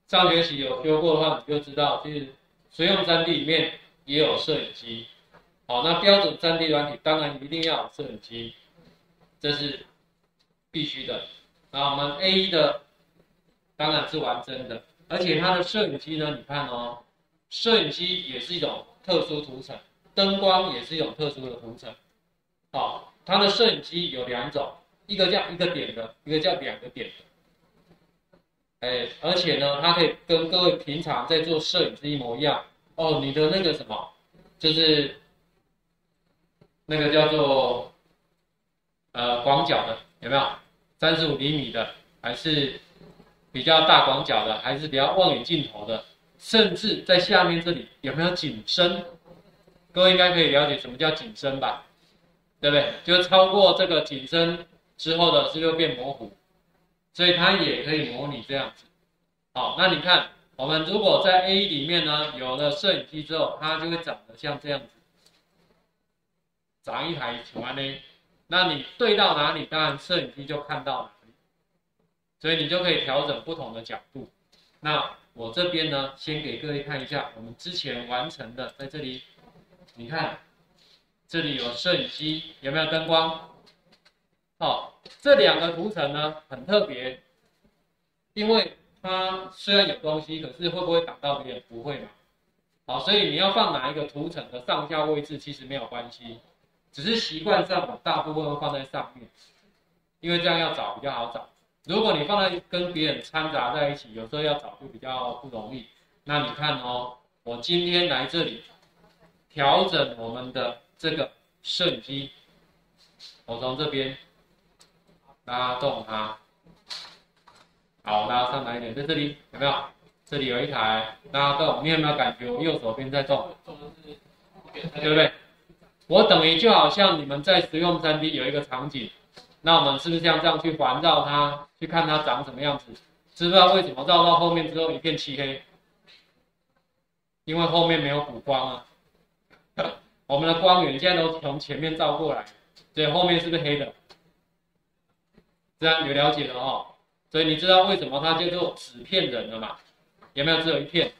上学期有修过的话，你就知道，其实实用3D 里面也有摄影机。好，那标准3D 软体当然一定要有摄影机，这是必须的。那我们 A1 的当然是玩真的，而且它的摄影机呢，你看哦，摄影机也是一种特殊图层，灯光也是一种特殊的图层。好，它的摄影机有2种，一个叫1个点的，一个叫2个点的。而且呢，它可以跟各位平常在做摄影是一模一样哦。你的那个什么，就是那个叫做广角的，有没有？35厘米的，还是比较大广角的，还是比较望远镜头的，甚至在下面这里有没有景深？各位应该可以了解什么叫景深吧？对不对？就是超过这个景深之后的是就变模糊。所以它也可以模拟这样子。好，那你看，我们如果在 A1 里面呢，有了摄影机之后，它就会长得像这样子，长一台球安呢。那你对到哪里，当然摄影机就看到哪里，所以你就可以调整不同的角度。那我这边呢，先给各位看一下我们之前完成的，在这里，你看，这里有摄影机，有没有灯光？好，这2个图层呢很特别，因为它虽然有东西，可是会不会挡到别人？不会嘛。好，所以你要放哪一个图层的上下位置其实没有关系，只是习惯上我大部分会放在上面，因为这样要找比较好找。如果你放在跟别人掺杂在一起，有时候要找就比较不容易。那你看哦，我今天来这里调整我们的这个摄影机，我从这边拉动它，好，拉上来一点，在这里有没有？这里有一台拉动，你有没有感觉我右手边在动？对不对？我等于就好像你们在实用 3D 有一个场景，那我们是不是像这样去环绕它，去看它长什么样子？知不知道为什么绕到后面之后一片漆黑？因为后面没有补光啊。我们的光源现在都从前面照过来，所以后面是不是黑的？这样有了解了哦。所以你知道为什么它叫做纸片人了嘛？有没有只有一片？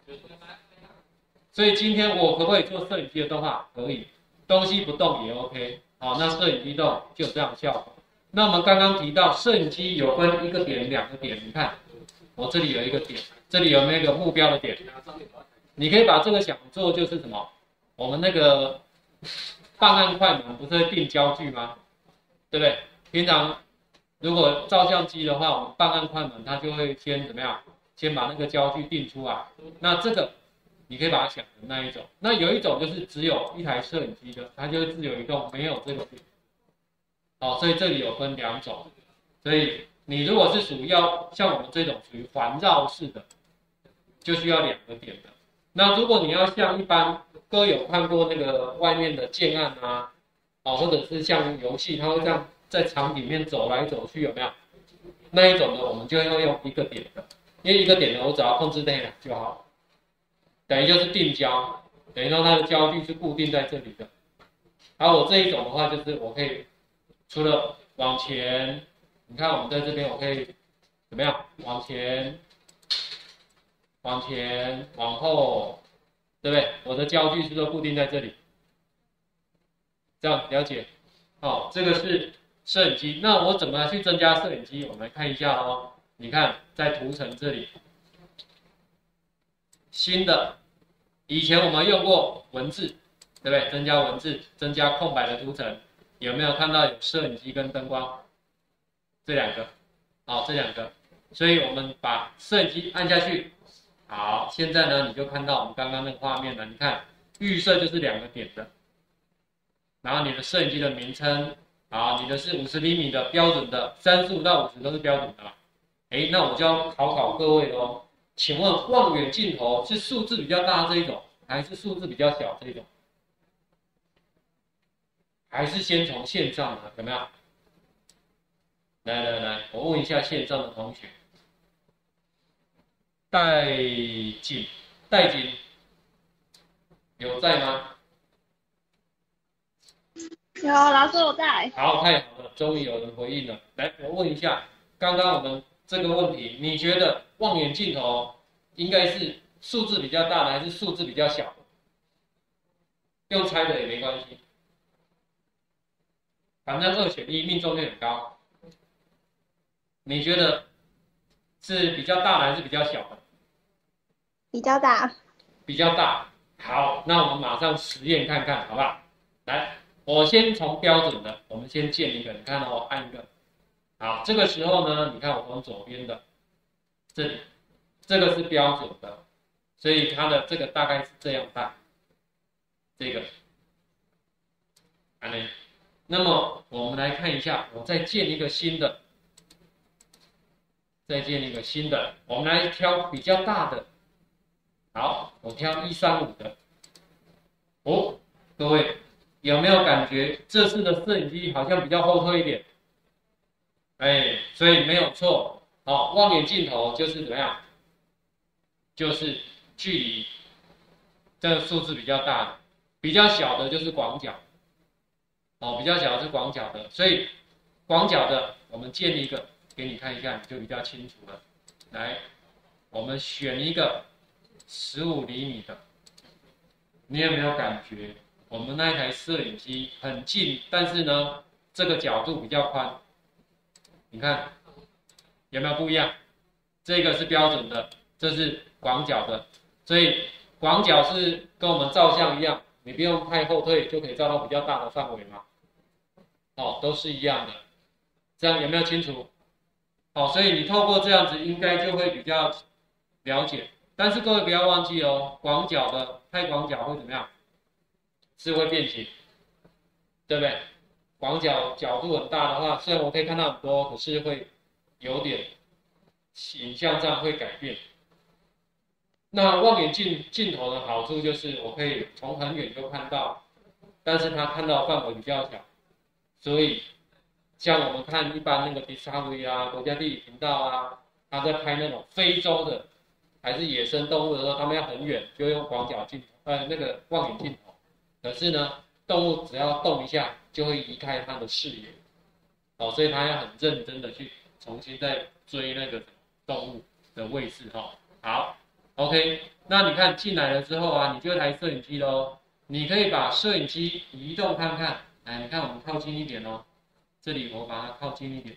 所以今天我可不可以做摄影机的动画？可以，东西不动也 OK。好，那摄影机动就有这样的效果。那我们刚刚提到摄影机有分1个点、2个点，你看我这里有一个点，这里有没有一个目标的点？你可以把这个想做就是什么？我们那个办案快门不是会定焦距吗？对不对？平常如果照相机的话，我们办案快门它就会先怎么样？先把那个焦距定出来。那这个你可以把它想成那一种。那有一种就是只有一台摄影机的，它就是自由移动，没有这个点。好，所以这里有分2种。所以你如果是属于要像我们这种属于环绕式的，就需要2个点的。那如果你要像一般各位有看过那个外面的建案啊，或者是像游戏，它会这样在场里面走来走去，有没有？那一种的我们就要用1个点的，因为1个点的我只要控制内就好了，等于就是定焦，等于说它的焦距是固定在这里的。而我这一种的话，就是我可以除了往前，你看我们在这边我可以怎么样？往前、往前、往后，对不对？我的焦距是不是固定在这里？这样了解？好，这个是摄影机。那我怎么去增加摄影机？我们来看一下哦。你看在图层这里，新的，以前我们用过文字，对不对？增加文字，增加空白的图层，有没有看到有摄影机跟灯光？这2个，好，这2个。所以我们把摄影机按下去，好，现在呢你就看到我们刚刚那个画面了。你看预设就是2个点的，然后你的摄影机的名称，好，你的是50厘米的标准的，35到50都是标准的嘛。那我就要考各位咯，请问望远镜头是数字比较大这一种，还是数字比较小这一种？还是先从线上呢？有没有？来，我问一下线上的同学。戴景有在吗？ 有，老师我在。 好，太好了，终于有人回应了。来，我问一下，刚刚我们这个问题，你觉得望远镜头应该是数字比较大的还是数字比较小的？用猜的也没关系，反正2选1，命中率很高。你觉得是比较大的还是比较小的？ 比较大。 比较大。好，那我们马上实验看看，好不好？来，我先从标准的，我们先建一个，你看我按一个。好，这个时候呢，你看我从左边的这里，这个是标准的，所以它的这个大概是这样大，这个，那么我们来看一下，我再建一个新的，我们来挑比较大的。好，我挑135的。哦，各位有没有感觉这次的摄影机好像比较后退一点？所以没有错。望远镜头就是怎么样？就是距离这个数字比较大的，比较小的就是广角。比较小的是广角的，所以广角的我们建一个给你看一下，你就比较清楚了。来，我们选一个15厘米的，你有没有感觉我们那一台摄影机很近，但是呢这个角度比较宽？你看有没有不一样？这个是标准的，这是广角的，所以广角是跟我们照相一样，你不用太后退就可以照到比较大的范围嘛。都是一样的，这样有没有清楚？所以你透过这样子应该就会比较了解。但是各位不要忘记哦，广角的太广角会怎么样？是会变形，对不对？广角角度很大的话，虽然我可以看到很多，可是会有点影像上会改变。那望远镜头的好处就是我可以从很远就看到，但是它看到范围比较小，所以像我们看一般那个 Discovery 啊、国家地理频道啊，他在拍那种非洲的还是野生动物的时候，他们要很远，就用广角镜头，那个望远镜头。可是呢，动物只要动一下，就会移开它的视野，所以他要很认真的去重新再追那个动物的位置好 ，OK， 那你看进来了之后啊，你就有台摄影机咯，你可以把摄影机移动看看。来，你看我们靠近一点哦，这里我把它靠近一点。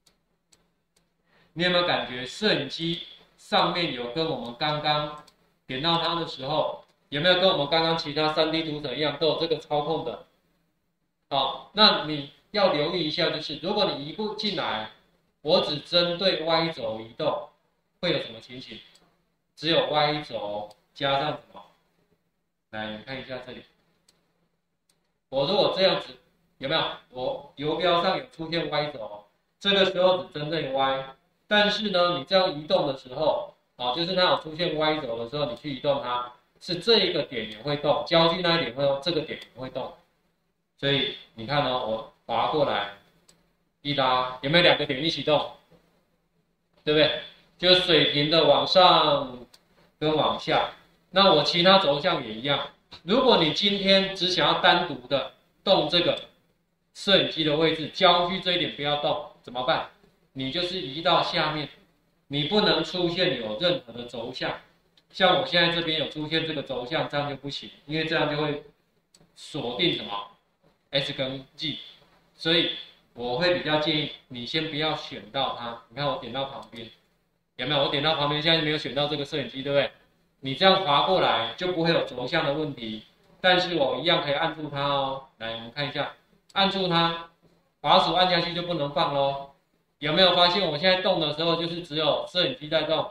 你有没有感觉摄影机上面有跟我们刚刚点到它的时候，有没有跟我们刚刚其他 3D 图层一样都有这个操控的？那你要留意一下，就是如果你移步进来，我只针对 Y 轴移动，会有什么情形？只有 Y 轴加上什么？来，你看一下这里。我如果这样子，有没有？我游标上有出现 Y 轴，这个时候只针对 Y， 但是呢，你这样移动的时候，就是它有出现 Y 轴的时候，你去移动它，是这一个点也会动，焦距那一点会动，这个点也会动。所以你看哦，我滑过来，一拉，有没有2个点一起动？对不对？就水平的往上跟往下。那我其他轴向也一样。如果你今天只想要单独的动这个摄影机的位置，焦距这一点不要动，怎么办？你就是移到下面，你不能出现有任何的轴向。像我现在这边有出现这个轴向，这样就不行，因为这样就会锁定什么 S 跟 G， 所以我会比较建议你先不要选到它。你看我点到旁边，有没有？我点到旁边，现在没有选到这个摄影机，对不对？你这样滑过来就不会有轴向的问题，但是我一样可以按住它哦。来，我们看一下，按住它，滑鼠按下去就不能放咯。有没有发现我现在动的时候，就是只有摄影机在动？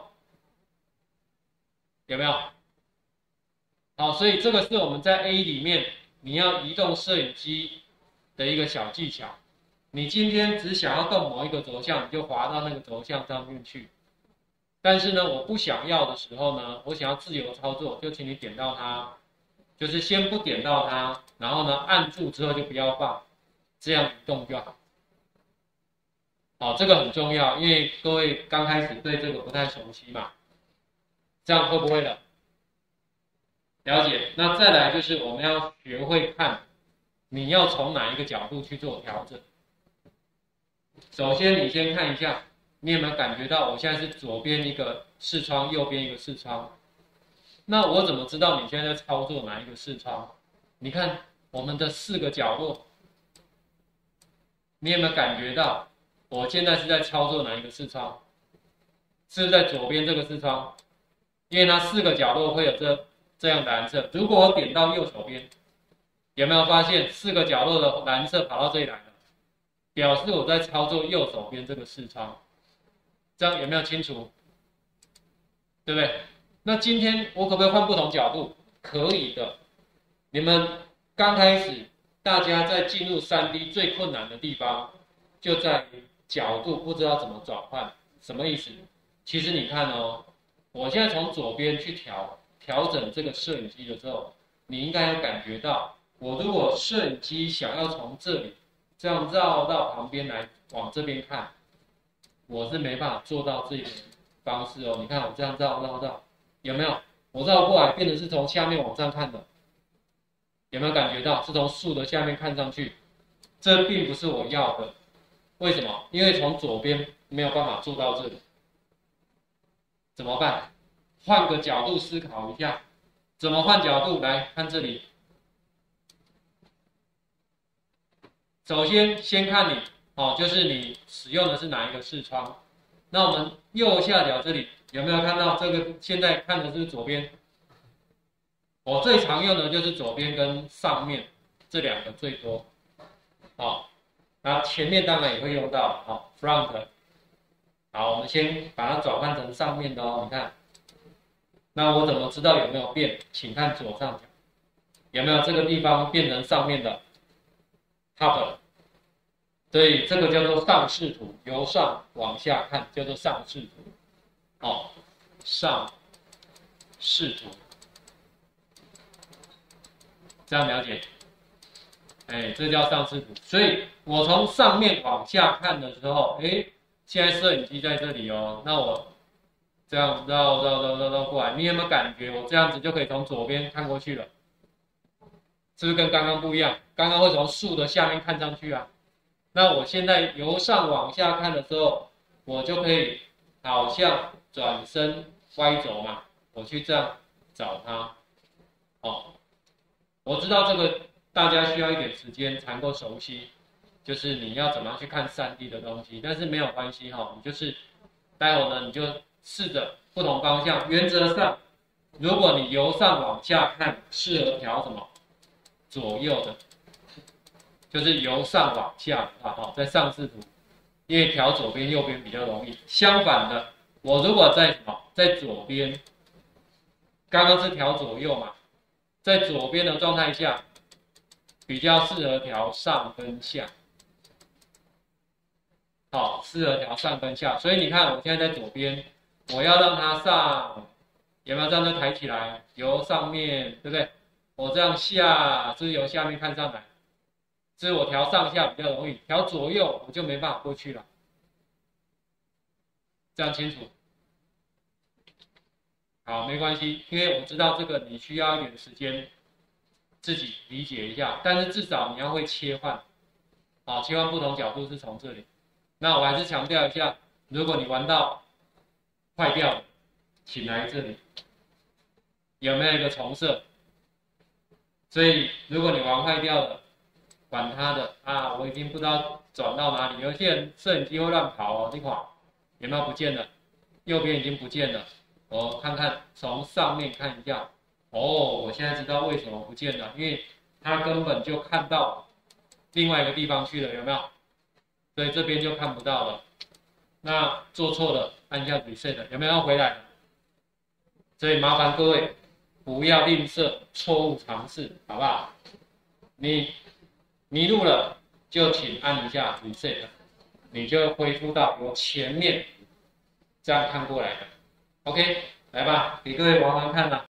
有没有？好，所以这个是我们在 A 里面你要移动摄影机的一个小技巧。你今天只想要动某一个轴向，你就滑到那个轴向上面去。但是呢，我不想要的时候呢，我想要自由操作，就请你点到它，就是先不点到它，然后呢按住之后就不要放，这样移动就好。好，这个很重要，因为各位刚开始对这个不太熟悉嘛，这样会不会了？了解。那再来就是我们要学会看，你要从哪一个角度去做调整。首先你先看一下你有没有感觉到我现在是左边一个视窗，右边一个视窗？那我怎么知道你现在在操作哪一个视窗？你看我们的4个角落，你有没有感觉到我现在是在操作哪一个视窗？是不是在左边这个视窗？因为它4个角落会有这样的蓝色。如果我点到右手边，有没有发现4个角落的蓝色跑到这里来了？表示我在操作右手边这个视窗。这样有没有清楚？对不对？那今天我可不可以换不同角度？可以的。你们刚开始，大家在进入3D 最困难的地方，就在于角度不知道怎么转换。什么意思？其实你看哦，我现在从左边去调整这个摄影机的时候，你应该有感觉到，我如果摄影机想要从这里这样绕到旁边来往这边看，我是没办法做到这个方式哦。你看我这样绕，有没有？我绕过来变成是从下面往上看的，有没有感觉到？是从树的下面看上去，这并不是我要的。为什么？因为从左边没有办法做到这里，怎么办？换个角度思考一下，怎么换角度？来看这里，首先看你就是你使用的是哪一个视窗。那我们右下角这里有没有看到这个？现在看的是左边，我最常用的就是左边跟上面这2个最多。那前面当然也会用到front。好，我们先把它转换成上面的哦。你看，那我怎么知道有没有变？请看左上角，有没有这个地方变成上面的 top？ 所以这个叫做上视图，由上往下看叫做上视图。上视图，这样了解？这叫上视图。所以我从上面往下看的时候，现在摄影机在这里哦，那我这样绕过来，你有没有感觉我这样子就可以从左边看过去了？是不是跟刚刚不一样？刚刚会从树的下面看上去啊。那我现在由上往下看的时候，我就可以好像转身歪走嘛，我去这样找它。我知道这个大家需要一点时间才能够熟悉，就是你要怎么样去看3D 的东西，但是没有关系你就是待会呢你就试着不同方向。原则上，如果你由上往下看，适合调什么？左右的。就是由上往下在上视图，因为调左边右边比较容易。相反的，我如果在左边，刚刚是调左右嘛，在左边的状态下，比较适合调上跟下。适合调上跟下。所以你看，我现在在左边，我要让它上，有没有这样就抬起来？由上面，对不对？我这样下，是由下面看上来。所以我调上下比较容易，调左右我就没办法过去了。这样清楚？好，没关系，因为我知道这个你需要一点时间自己理解一下，但是至少你要会切换，切换不同角度是从这里。那我还是强调一下，如果你玩到坏掉了，请来这里，有没有一个重设？所以如果你玩坏掉了，管他的我已经不知道转到哪里。有些人摄影机会乱跑哦，你看有没有不见了？右边已经不见了。我看看，从上面看一下。我现在知道为什么不见了，因为他根本就看到另外一个地方去了，有没有？所以这边就看不到了。那做错了，按一下 reset， 有没有要回来？所以麻烦各位不要吝啬错误尝试，好不好？你迷路了，就请按一下 reset， 你就恢复到由前面这样看过来的。OK， 来吧，给各位玩玩看啦。